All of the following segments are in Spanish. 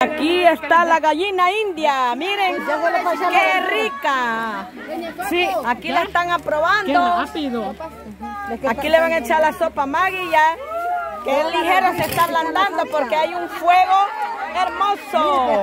Aquí está la gallina india, miren qué rica. Sí, aquí la están aprobando. Qué rápido. Aquí le van a echar la sopa Maggi ya, que es ligero, se está ablandando porque hay un fuego hermoso.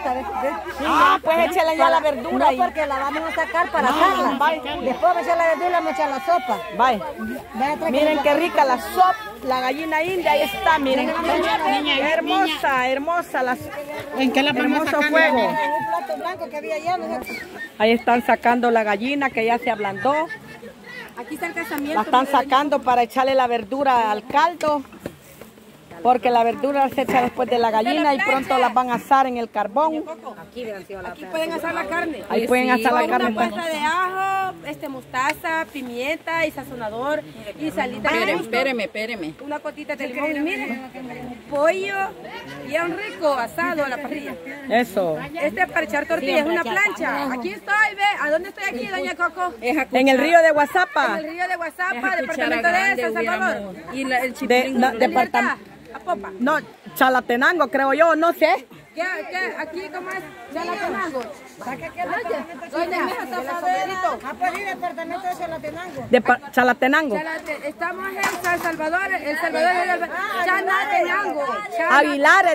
Ah, pues échale ya la verdura. No, porque la vamos a sacar para asarla. Después vamos a echar la verdura y vamos a echar la sopa. Vaya. Miren qué rica la sopa, la gallina india, ahí está, miren. Hermosa, hermosa. ¿En qué la vamos a sacar? Fuego. Un plato blanco que había allá. Ahí están sacando la gallina que ya se ablandó. Aquí está el casamiento. La están sacando para echarle la verdura al caldo. Porque la verdura se echa después de la gallina y pronto las van a asar en el carbón. Aquí pueden asar la carne. Ahí pueden asar la carne. Una pasta de ajo, mostaza, pimienta y sazonador y salita. Espéreme. Una cotita de limón y miren, pollo bien rico asado a la parrilla. Eso. Este es para echar tortillas, es una plancha. Aquí estoy, ve. ¿A dónde estoy aquí, doña Coco? En el río de Guazapa. En el río de Guazapa, departamento de San Salvador. Y el chipilín. Departamento. A Popa. No, Chalatenango, creo yo, no sé. ¿Qué? Aquí, ¿cómo es? Chalatenango. Doña Mija Zapadero. Ah, pues sí, departamento de Chalatenango. Chalatenango. Estamos en San Salvador, El Salvador de Chalatenango. Aguilares,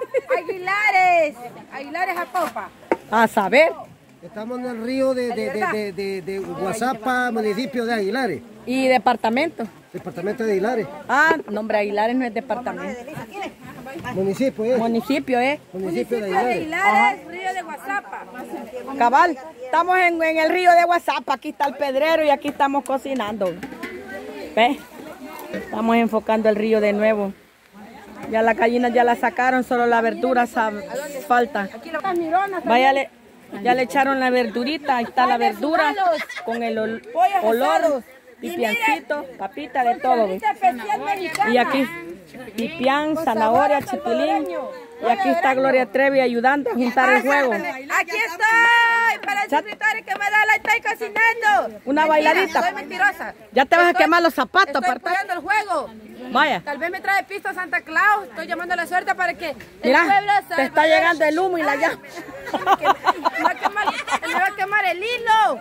dice. Aguilares a Popa. A saber. Estamos en el río de Guazapa, municipio de Aguilares. ¿Y departamento? Departamento de Aguilares. Ah, nombre Aguilares no es departamento. Municipio, ¿eh? Municipio, Municipio de de Aguilares. Aguilares, río de Guazapa. Cabal, estamos en el río de Guazapa. Aquí está el pedrero y aquí estamos cocinando. ¿Ves? Estamos enfocando el río de nuevo. Ya las gallinas ya la sacaron, solo la verdura falta. Váyale. Ya le echaron la verdurita, ahí está la verdura con el olor, pipiancito, papita, de todo. ¿Ves? Y aquí pipián, zanahoria, chipilín. Y aquí está Gloria Trevi ayudando a juntar el juego. Aquí estoy para el secretario que me da la estoy cocinando. Una bailarita. Soy mentirosa. Ya te vas a quemar los zapatos. Estoy apoyando el juego. Vaya. Tal vez me trae pisto Santa Claus. Estoy llamando a la suerte para que el Mira, pueblo te está llegando el humo y la llama. Me va a quemar el hilo.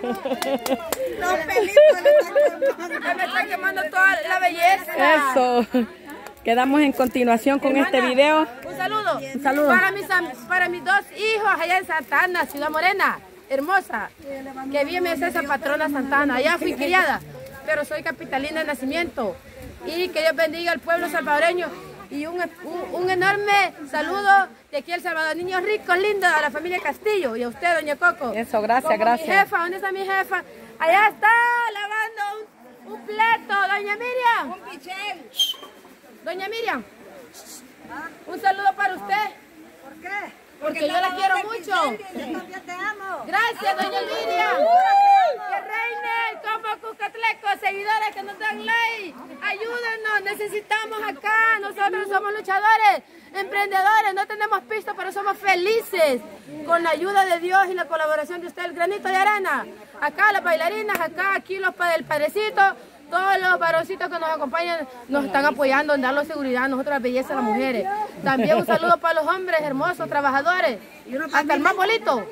Me está quemando toda la belleza. Eso. Quedamos en continuación con este video. Un saludo. Un saludo. Para mis dos hijos allá en Santa Ana, Ciudad Morena, hermosa. Que bien me hace esa patrona Santa Ana. Allá fui criada, pero soy capitalina de nacimiento. Y que Dios bendiga al pueblo salvadoreño. Y un enorme saludo de aquí El Salvador. Niños ricos, lindos, a la familia Castillo. Y a usted, doña Coco. Eso, gracias, Como gracias. Mi jefa, ¿dónde está mi jefa? Allá está, lavando un plato, doña Miriam. Un pichel. Doña Miriam, un saludo para usted. ¿Por qué? Porque yo la quiero mucho. Yo también te amo. Gracias, doña Miriam. Que reine como Cucatleco, seguidores que nos dan like. Ayúdenos, necesitamos acá. Nosotros somos luchadores, emprendedores, no tenemos pisto, pero somos felices. Con la ayuda de Dios y la colaboración de usted, el granito de arena. Acá las bailarinas, aquí el padrecito. Todos los varoncitos que nos acompañan nos están apoyando en darnos seguridad, nosotros la belleza de las mujeres. También un saludo para los hombres hermosos, trabajadores, hasta el más bonito.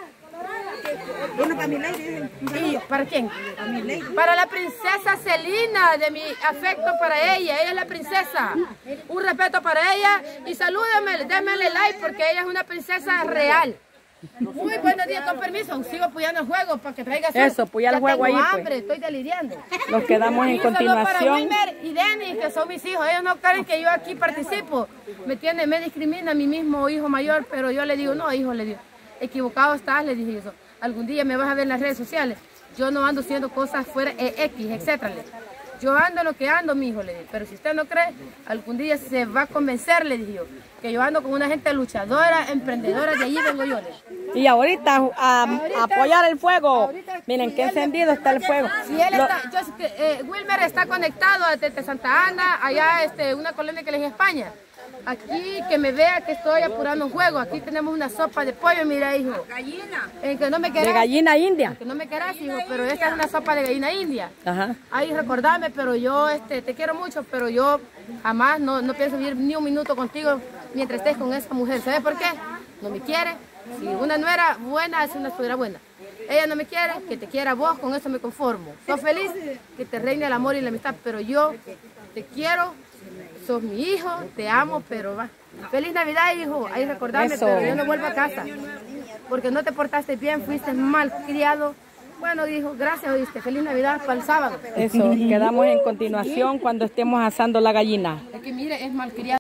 Uno para mi ley. ¿Y para quién? Para la princesa Celina, de mi afecto para ella es la princesa. Un respeto para ella y salúdenme, démenle like porque ella es una princesa real. Muy buenos días, con permiso, sigo apoyando el juego para que traiga suerte. Eso, apoyar el juego ahí, tengo pues. hambre, estoy deliriando. Nos quedamos en Un saludo para continuación. Wilmer y Denny, que son mis hijos. Ellos no creen que yo aquí participo. Me discrimina a mi mismo hijo mayor, pero yo le digo, no, hijo, le digo, equivocado estás, le dije yo. Algún día me vas a ver en las redes sociales. Yo no ando haciendo cosas fuera X, etcétera. Yo ando lo que ando, mi hijo, le dije. Pero si usted no cree, algún día se va a convencer, le dije yo, que yo ando con una gente luchadora, emprendedora, de allí vengo yo, le dije. Y ahorita a apoyar el fuego. Miren qué encendido está el fuego. Si él está, Wilmer está conectado desde Santa Ana, allá una colonia que le en España. Aquí que me vea que estoy apurando un juego. Aquí tenemos una sopa de pollo, mira, hijo. Gallina. Que no me querás. De gallina india. Que no me querás, hijo, pero esta es una sopa de gallina india. Ajá. Ay, recordame, pero yo te quiero mucho, pero yo jamás no pienso vivir ni un minuto contigo mientras estés con esa mujer. ¿Sabes por qué? No me quiere. Si una nuera buena es una suegra buena. Ella no me quiere, que te quiera vos, con eso me conformo. Sos feliz, que te reine el amor y la amistad, pero yo te quiero, sos mi hijo, te amo, pero va. Feliz Navidad, hijo. Ahí recordarme, Eso. pero yo no vuelvo a casa. Porque no te portaste bien, fuiste mal criado. Bueno, dijo, gracias, oíste. Feliz Navidad para el sábado. Eso, quedamos en continuación cuando estemos asando la gallina. Es que mire, es mal criado.